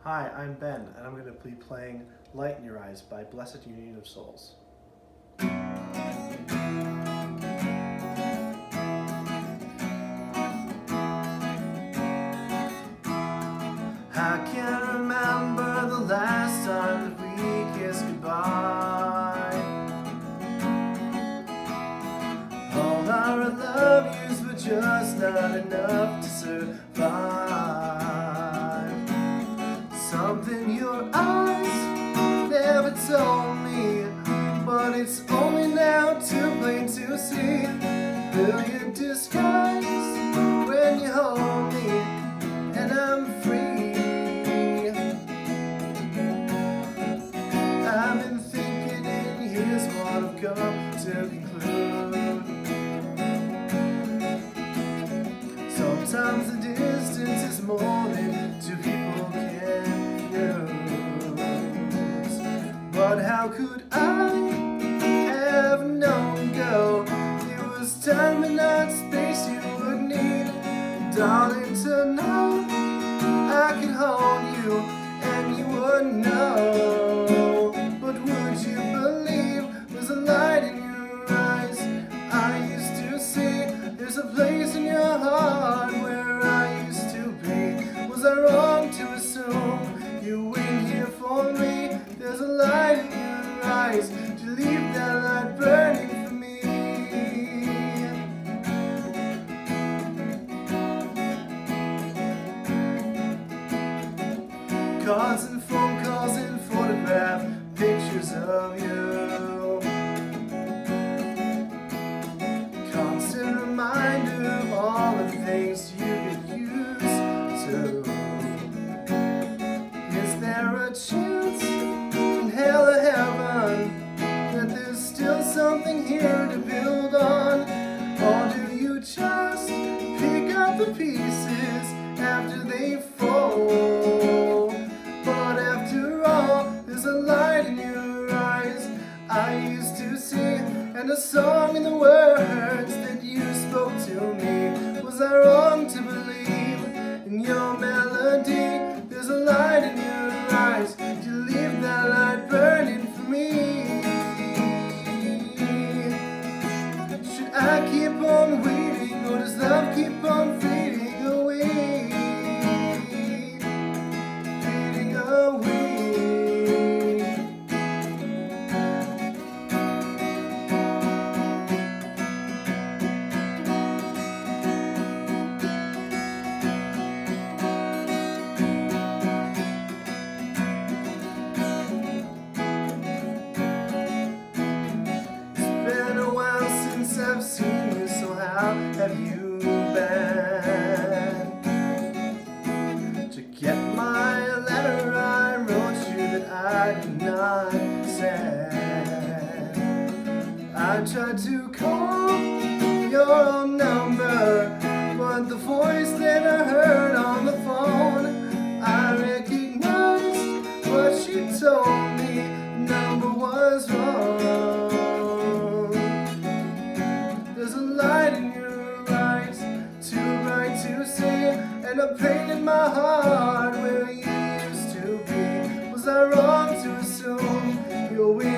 Hi, I'm Ben, and I'm going to be playing Light in Your Eyes by Blessid Union of Souls. I can't remember the last time that we kissed goodbye. All our love yous were just not enough to survive. Something your eyes never told me, but it's only now too plain to see. Brilliant disguise when you hold me, and I'm free. I've been thinking, and here's what I've come to conclude. Sometimes the distance is more than two people can use. But how could I have known, girl? It was time and not space you would need. Darling, tonight I could hold you and you would know. But would you believe there's a light in your eyes? I used to see there's a place in your heart where I used to be. Was I wrong to assume you wait here for me? There's a light in your eyes. Did you leave that light burning for me? Cards and phone calls and photograph pictures of you. Constant reminder of all the things you get used to. Is there a chance in hell or heaven that there's still something here to build on? Or do you just pick up the pieces after they fall? But after all, there's a light in your eyes I used to see, and a song in the words that you spoke to me. Was I wrong to believe in your melody? There's a light in your eyes. Did you leave that light burning for me? Should I keep on waiting, or does love keep on fading away? Fading away. I've seen you, so how have you been? To get my letter I wrote you that I did not send. I tried to call your own number, but the voice that I heard on the phone, I recognized what she told me. The number was wrong. Light in your eyes, too bright to see, and a pain in my heart where you used to be. Was I wrong to assume you're with